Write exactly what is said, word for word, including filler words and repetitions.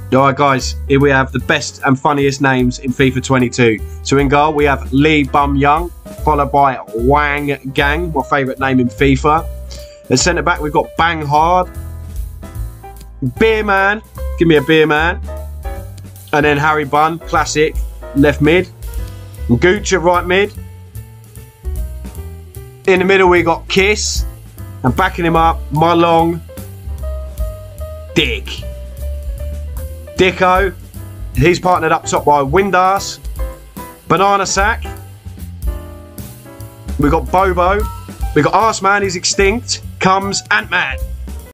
Alright guys, here we have the best and funniest names in FIFA twenty-two. So in goal we have Lee Bum Young, followed by Wang Gang, my favourite name in FIFA. At centre back we've got Bang Hard, Beer Man, give me a Beer Man, and then Harry Bunn, classic, left mid, and Gooch at right mid. In the middle we got Kiss, and backing him up, my long Dick. Dicko, he's partnered up top by Windass, Banana Sack. We got Bobo. We got Arseman, he's extinct. Comes Ant-Man.